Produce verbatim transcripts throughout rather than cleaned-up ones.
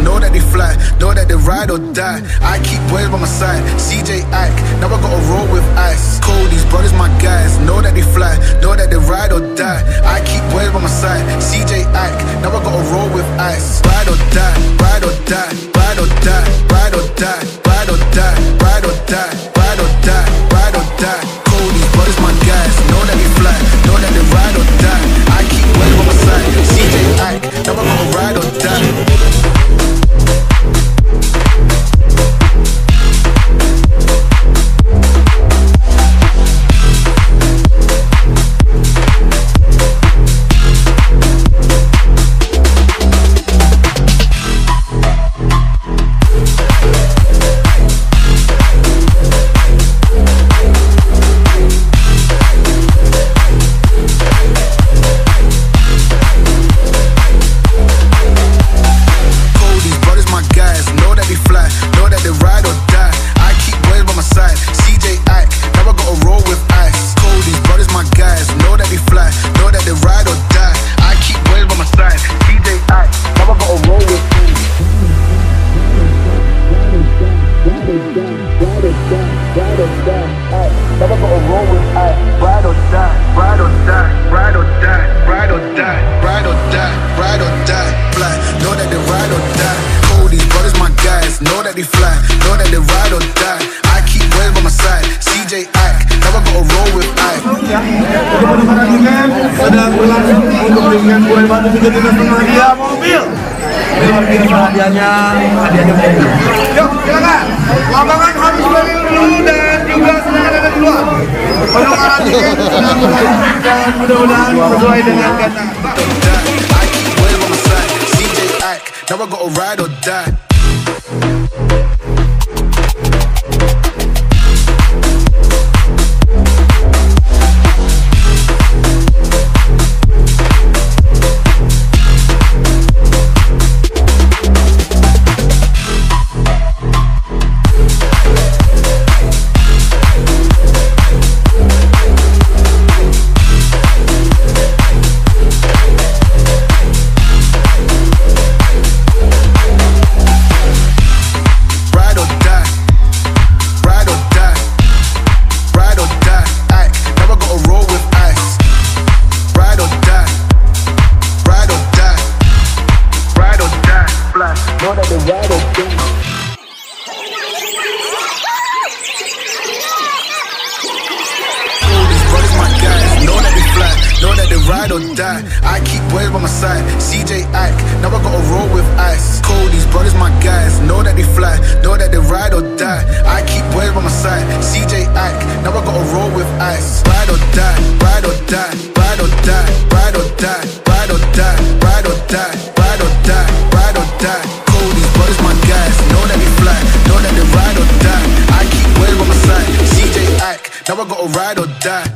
know that they fly, know that they ride or die. I keep waves by my side, C J Ike, now I gotta roll with ice. Cold, these brothers my guys, know that they fly, know that they ride or die. I keep waves by my side, C J Ike, now I gotta roll with ice. Ride or die, ride or die, ride or die, ride or die, ride or die, ride or die, ride or die, ride or die. Cold, these brothers my guys, know that they fly, know that they ride or die. I keep waves by my side, C J Ike, now I gotta ride or die. Sedang berlangsung untuk dengan Murai Batu menjadi hadiah mobil. Luar biasa hadiahnya, hadiahnya mobil. Yuk, silakan. Lapangan harus balik dulu dan juga silakan ada di luar. Penukaran tiket sedang berlangsung dan mudah-mudahan sesuai dengan kata. Now I gotta ride or die. I keep waves by my side, C J Ike, now I gotta roll with ice. Cold, these brothers my guys, know that they fly, know that they ride or die. I keep waves by my side, C J Ike, now I gotta roll with ice. Ride or die, ride or die, ride or die, ride or die, ride or die, ride or die, ride or die, ride or die. Cold, these brothers my guys, know that they fly, know that they ride or die. I keep waves by my side, C J Ike, now I gotta ride or die.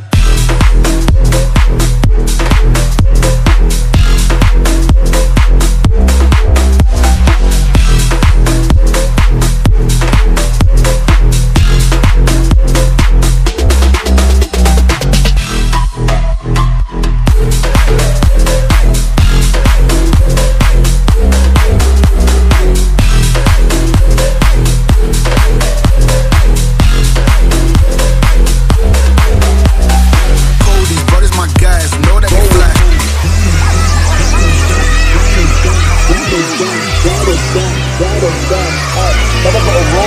Ride or die, ride or die, ride or die.